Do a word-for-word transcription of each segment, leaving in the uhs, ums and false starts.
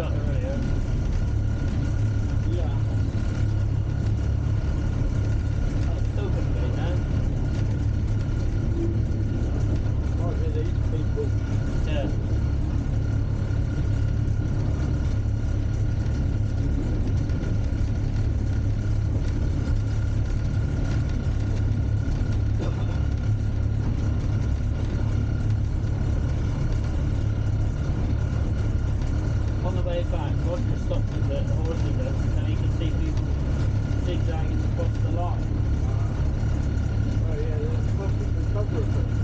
start earlier. Yeah. Oh, still good day now. What are these people? Yeah. On the way back, Roger stopped at the horses and he could see people zigzagging across the line. Oh yeah, they're supposed to recover a bit.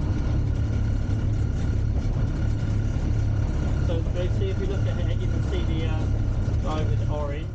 So we see if we look ahead, you can see the uh, guy with orange.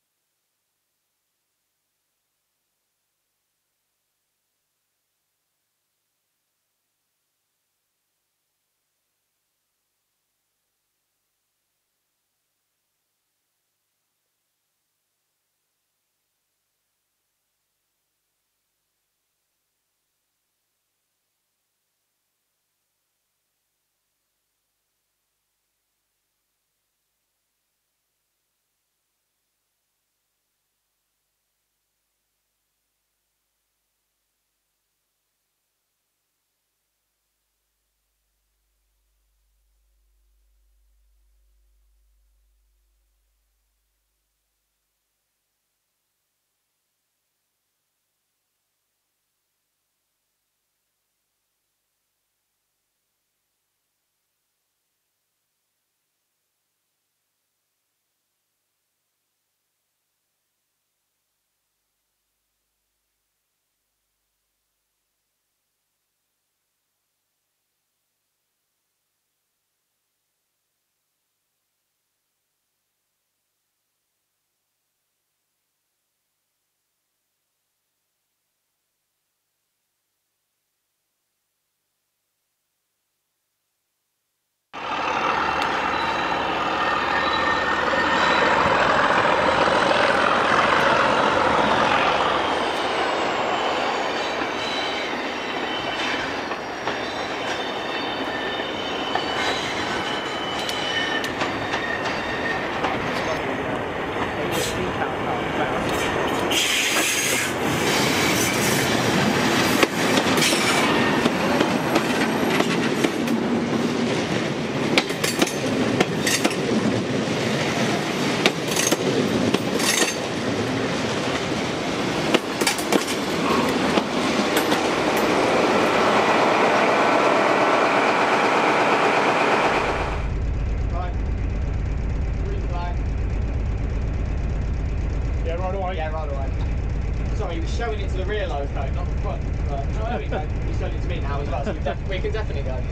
Showing it to the rear load though, not the front. But oh, there we go. He's showing it to me now as well, so we, def we can definitely go.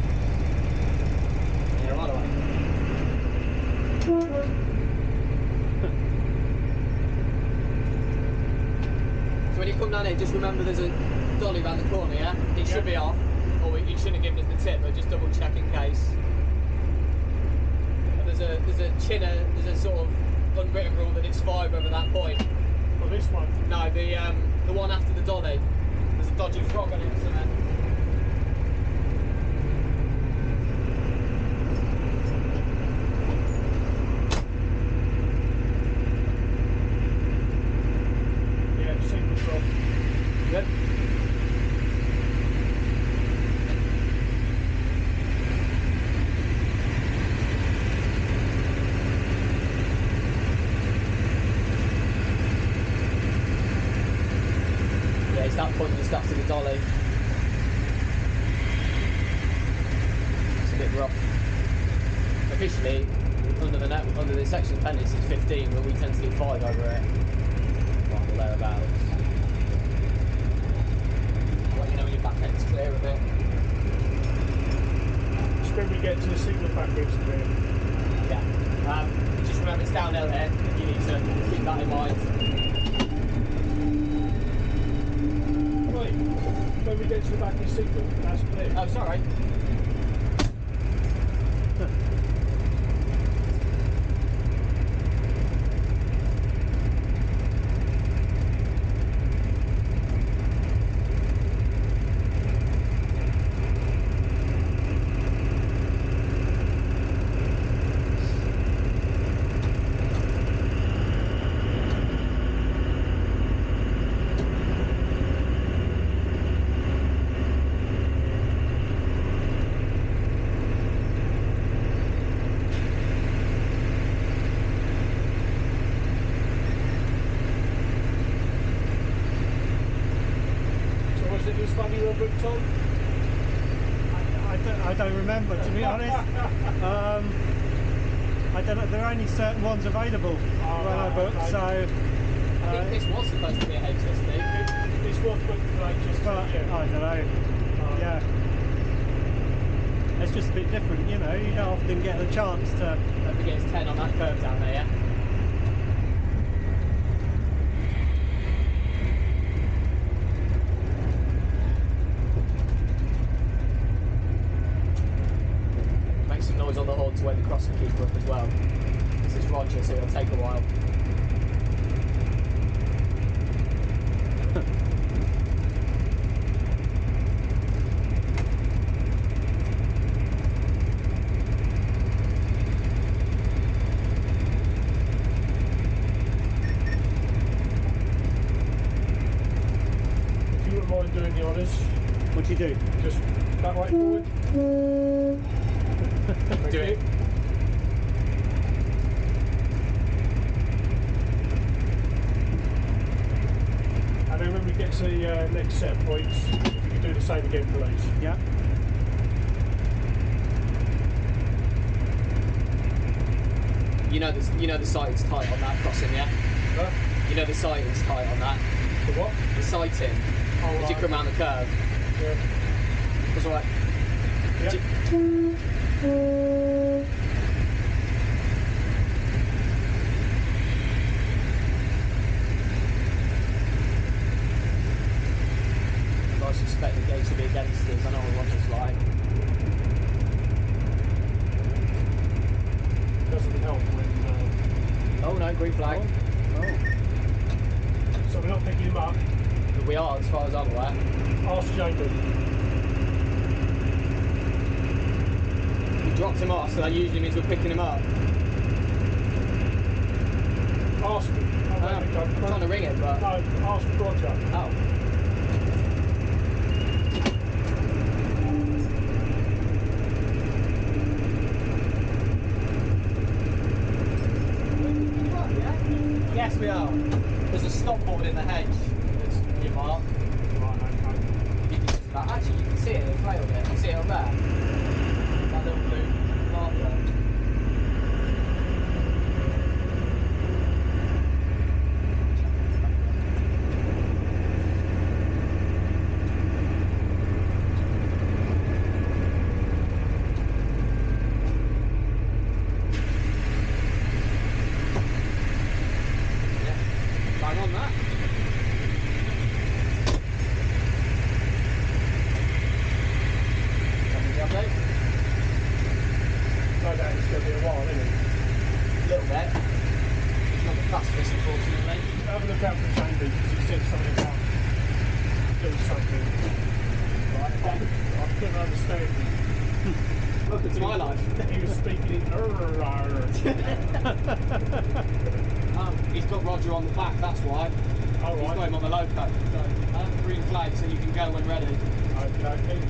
Yeah, right away. So when you come down here, just remember there's a dolly round the corner, yeah? It should yeah. be off, or you shouldn't have given us the tip, but just double check in case. But there's a there's a Chinnor, there's a sort of unwritten rule that it's five over that point. Well, this one? No, the um. The one after the dolly, there's a dodgy frog on it or something. Yeah, single frog. Good. It's that point just after the dolly. It's a bit rough. Officially, under the net, under the section appendix it's fifteen, but we tend to get five over it. Right, the thereabouts. I'll let you know when your back end's clear of it. Just when we get to the signal back it's clear. Yeah. Um, just remember it's downhill here. You need to keep that in mind. When we get to the back of the signal, that's clear. Oh, sorry. booked on? I, I, don't, I don't remember, to be honest. Um, I don't know. There are only certain ones available Oh, when I booked, okay. so. I think Uh, this was supposed to be a H S T. It, this was booked for H S T, but yeah. I don't know. Um, Yeah. It's just a bit different, you know. You don't often get the chance to. Don't forget it's ten on that curve down there, yeah? Make some noise on the horn to wake the crossing keeper up as well. This is Roger, so it'll take a while. If you wouldn't mind doing the honours, What do you do? just that way forward. Thank Do you. it. And then when we get to the uh, next set of points, if you could do the same again, please. Yeah. You know the you know the sighting's tight on that crossing, yeah? Huh? You know the sighting's tight on that. The what? The sighting Oh, as you right. come round the curve. Yeah. That's right. Yeah. I suspect the gates will be against us. I know what it's like. Doesn't help when. Oh no, green flag. Oh. Uh, so we're not picking him up. We are, as far as I'm aware. Ask Jamie. We dropped him off, so that usually means we're picking him up. Ask him. Oh, Um, there we go. I'm trying to ring it, but No, ask Roger. oh. Yes, we are. There's a stop board in the hedge. That's your mark. Right, okay. You can just about, actually, you can see it. They flailed it. You see it up there. That little blue mark there. Bang on that. Having the update? No doubt it's going to be a while, isn't it? A little bit. It's not the fastest, unfortunately. Have a look out for Jamie because he said something about do something. Right, okay. I couldn't understand him. Welcome to my life. He was speaking in um, he's got Roger on the back, that's why. All He's got right. him on the loco. So, um, green flag, so you can go when ready. Okay, okay.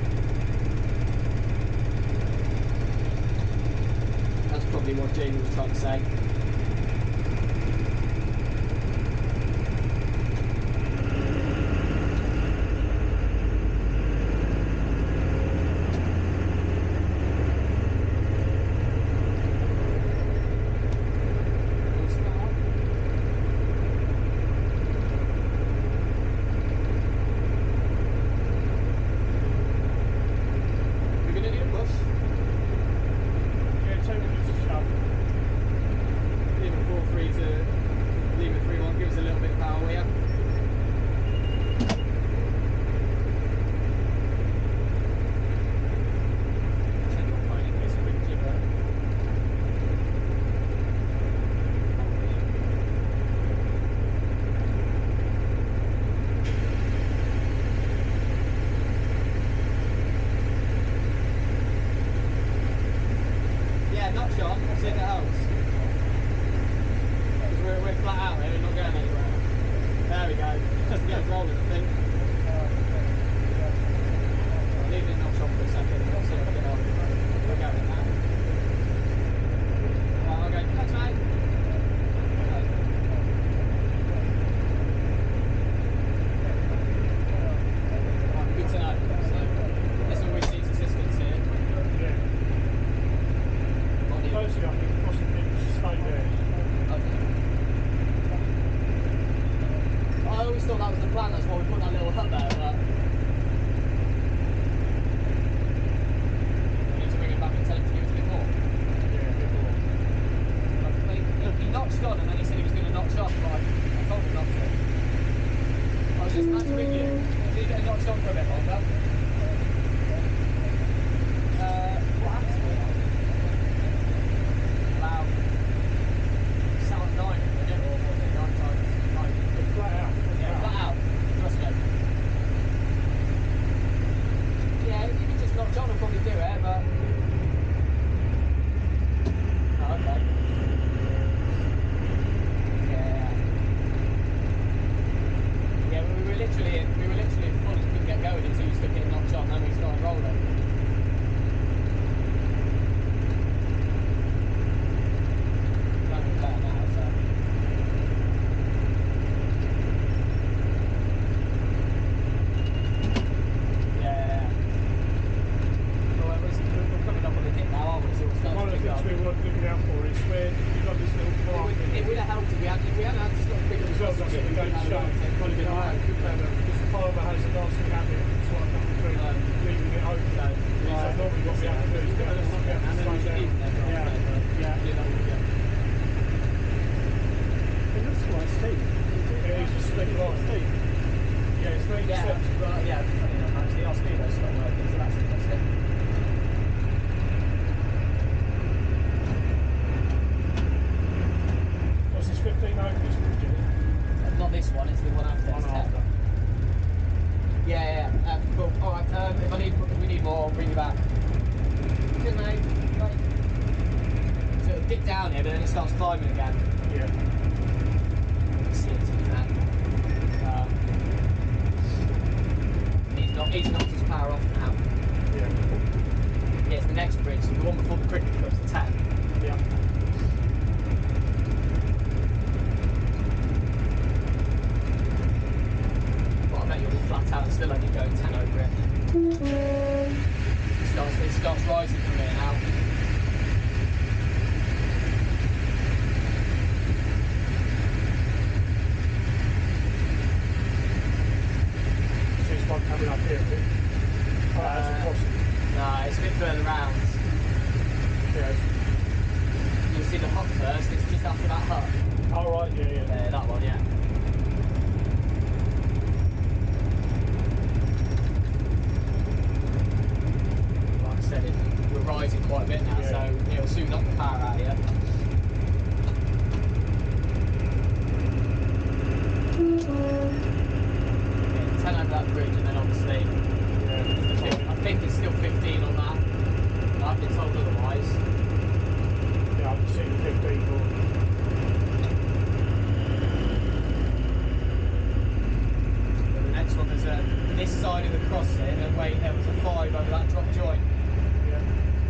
That's probably what Jamie was trying to say. We're going to need a push. Yeah, ten minutes to shove. Lima four three to Lima three one, give us a little bit of power, will ya? Turn your phone in case a quick jibber. Yeah, not Sean, see if it helps. Because we're, we're flat out here, we're not going anywhere. There we go. Just to get us rolling, I think. I'll leave it knocked on for a second, we'll see how we get on. We're going now. Right, I'll go, thanks mate. Okay. Right, good to know. that was the plan. That's why we put that little hut there. But we need to bring him back and tell him to give us a bit more. Yeah, a bit more. Like, he, he notched on and then he said he was going to notch off. Like, I told him not to. I was just about to ring you. Did you get a notch on for a bit longer? Uh, what happened to it? About sound nine, wasn't it? Or was it nine times nine? It's flat out. Yeah, flat out. Trust me. Yeah, if you could just notch on, I'll probably do it, but. Oh, okay. Yeah. Yeah, we were literally, we were literally full and couldn't get going until you stuck it notch on, then we started rolling. Better now, so. Yeah. Well, it was, we're coming up on the dip now, aren't we? So we'll start One of to the pick things up. we were looking out for is where you've got this little It park. would, it would have helped if we had, if we hadn't had to stop picking As the well as crossing the bit, we gate couldn't have shut, it. It would have been alright. because the farmer has a nasty habit of sort of coming through, Um, leaving it open. So, So normally what we have to do is we have to slow down. and then we should leave them there. Yeah, yeah. Do that all again. It looks quite steep. It is a steep line. Steep. Yeah, it's very Yeah, steps. but yeah, funny enough, actually, our speedo's stopped working, so that's interesting. What's this fifteen over this bridge, is it? Not this one, it's the one after. One it's ten. after. Yeah, yeah, um, cool. Alright, um, if I need, if we need more, I'll bring you back. Good mate. Bye. So it'll dip down here, but then it starts climbing again. Yeah. See it to be fair. Um, he's not, he's knocked his power off now. Yeah. Yeah, it's the next bridge, the one before the cricket club's the ten. Yeah. Well, I bet you'll be flat out and still only going ten over it. It starts, it starts rising from here now. So it's one coming up here, is it? Oh, that's Uh, impossible. No, it's a bit further round. Yeah. You'll see the hut first, it's just after that hut. Oh, right, yeah, yeah. Yeah, that one, yeah. Like I said, it, we're rising quite a bit now, Yeah. so it'll soon knock the power out of you. Yeah, ten over that bridge, and then obviously, Yeah. I think, I think it's still fifteen on that. I've been told otherwise. Yeah, I can see the fifteen more. But the next one, there's a, this side of the crossing, and wait, there was a five over that drop joint. Yeah.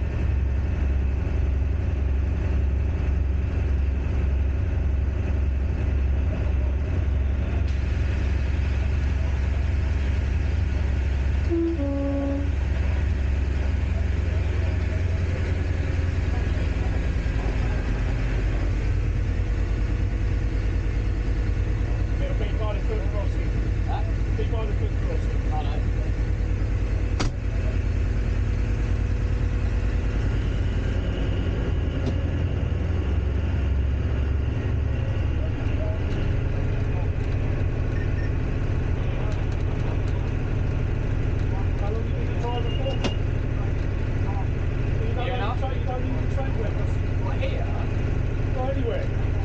It'll be by the foot crossing. Huh? Be by the foot crossing. Oh no. How long have you been a driver for? You don't Year and a half. even train, you don't even train with us. What, here? Go anywhere.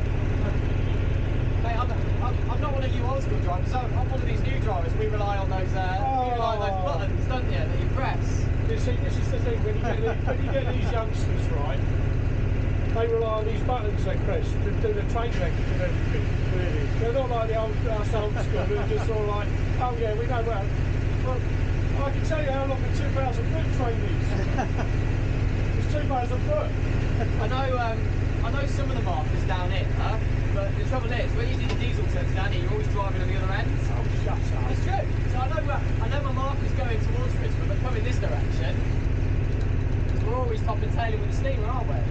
Mate, I'm, I'm, I'm not one of you old school drivers. I'm, I'm one of these new drivers. We rely on those, uh, we rely on those Oh. buttons, don't you, that you press. You see, this is the thing, when you get, the, when you get these youngsters, right, they rely on these buttons they press to do the train records and everything. Really? They're not like the old, us old school, who are just all like, oh yeah, we know well. Well, I can tell you how long the two thousand foot train is. It's two thousand foot. I know, um, I know some of the markers down here, huh? But the trouble is, when you do the diesel turns down here, you're always driving on the other end. Oh, shut up. It's true. So I know, where, I know my marker's going towards Risborough, but coming this direction, we're always top and tailing with the steamer, aren't we?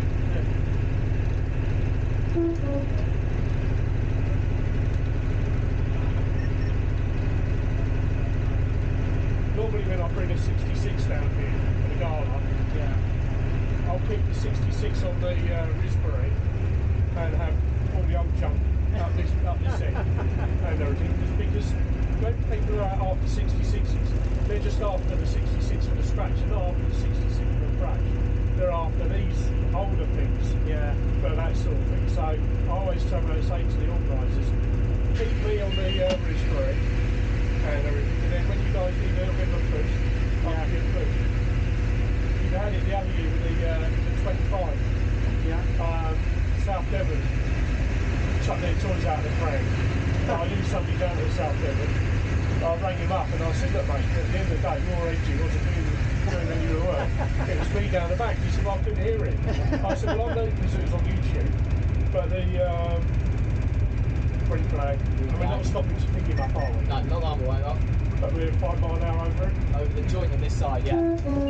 I bring a sixty-six down here for the Gala, Yeah. I'll keep the sixty-six on the uh, Risborough and have all the old junk up this up this end and everything. Just because when people are after sixty-sixes, they're just after the sixty-six for the scratch, and not after the sixty-six for the crash. They're after these older things, Yeah. for that sort of thing. So I always turn around and say to the organisers, keep me on the uh, Risborough and everything, and then when you guys need a little bit of a push, I'll Yeah. give you a push. You had it the other year with the, uh, the twenty-five. Yeah. Um, South Devon chucked their toys out of the pram. I knew somebody down at South Devon. I rang him up and I said, look mate, at the end of the day, your engine wasn't doing, doing any of the work. It was me down the back. He said, well, I couldn't hear it. I said, well, I know because it was on YouTube, but the um, green flag, and we're not stopping to pick him up, are we? No, not long way off. But we're five mile an hour over it. Over the joint on this side, yeah.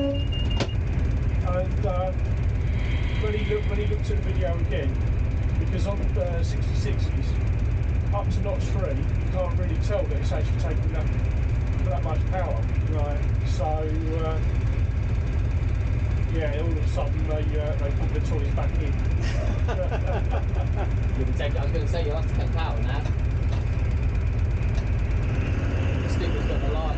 And uh, when he looked when he looked at the video again, because on the uh, sixty-sixes up to notch three, you can't really tell that it's actually taking that that much power. Right. So uh, yeah, all of a sudden they uh, they put the toys back in. You'll be taking, I was going to say, you'll have to take power now. The sticker's got the light.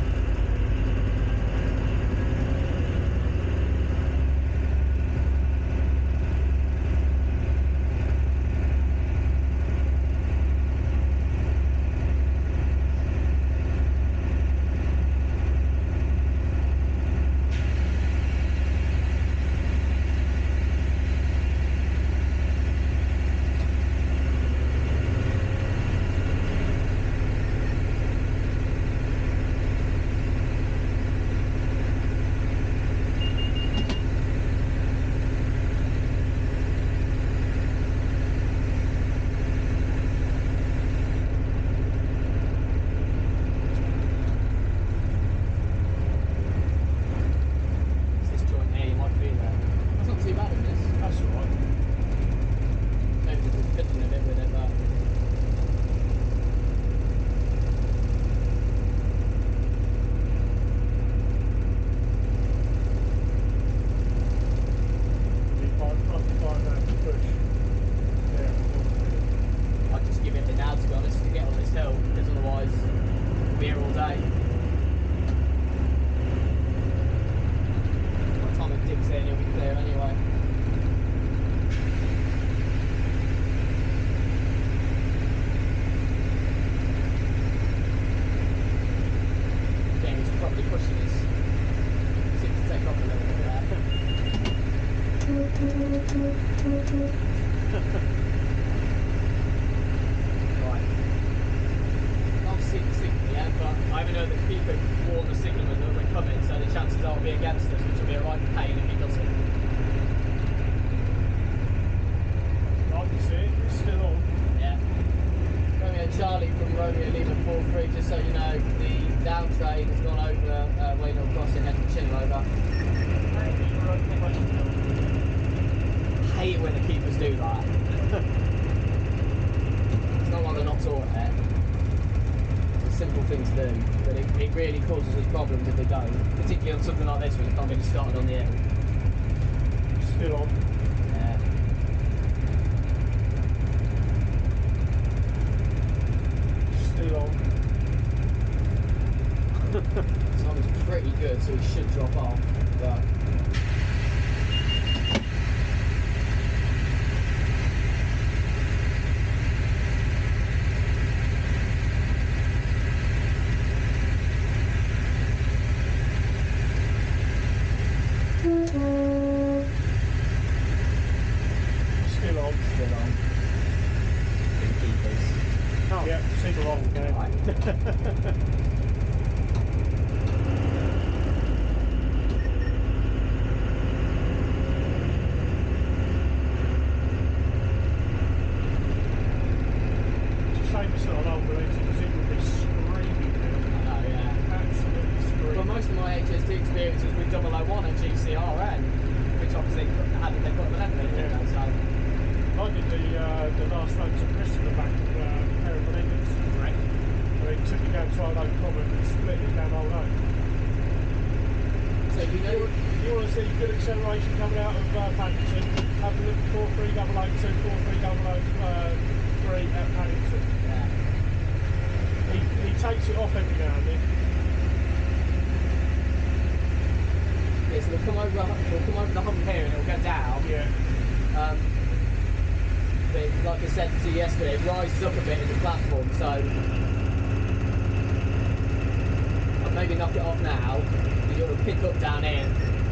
Most of my H S T experiences with double oh one and G C R N, which obviously had they put them in, Yeah. so. I did the uh, the last road to Bristol and back with uh, pair of millennials. Right. And they took it down to Old Oak Common and split it down Old Oak. So you know, If you want to see good acceleration coming out of uh, Paddington, have a look at four three double oh two, four three double oh three at Paddington. yeah. He, he takes it off every now and then. Yeah, so we'll come over, we'll come over the hump here and it'll go down. Yeah. Um, but like I said to you yesterday, it rises up a bit in the platform, so I'll maybe knock it off now, and it'll pick up down here.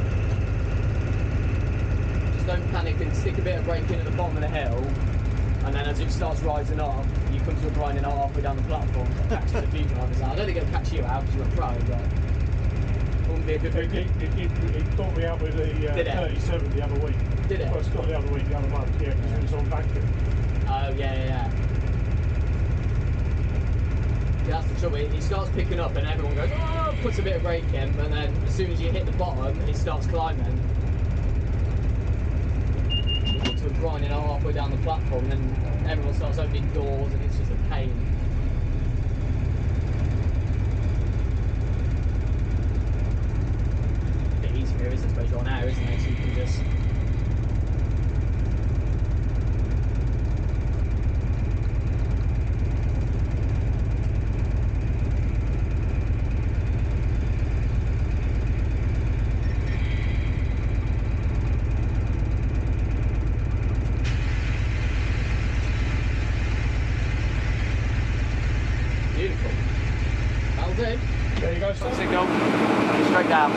Just don't panic and stick a bit of brake in at the bottom of the hill, and then as it starts rising up, you come to a grinding halt halfway down the platform. It catches a few drivers out. I don't think it'll catch you out because you're a pro, but it wouldn't be a good It, it, it, it, it caught me out with the uh, Did it? thirty-seven the other week. Did it? Well, it's got the other week, the other month, yeah, because it was on vacuum. Oh, yeah, yeah, yeah. Yeah, that's the trouble. It it starts picking up and everyone goes, oh, puts a bit of brake in, and then as soon as you hit the bottom, it starts climbing. You get to a grinding halfway down the platform, and then everyone starts opening doors, and it's just a pain. A bit easier, isn't it? I suppose you're on air, isn't it? So you can just. Beautiful. That'll do. There you go, sir. Signal. Straight down.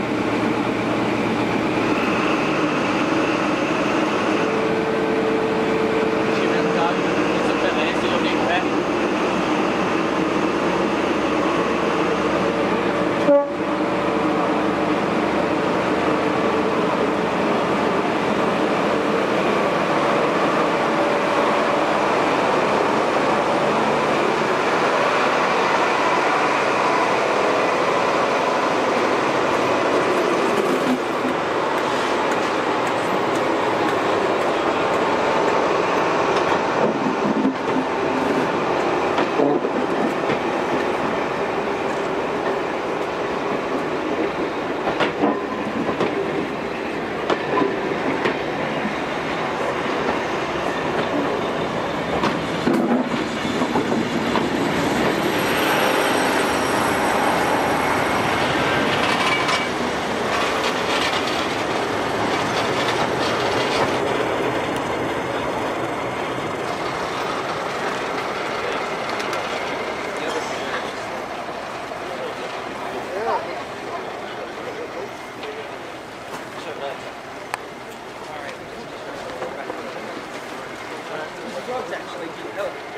She will go. It's a bit there, so you'll need it. Actually,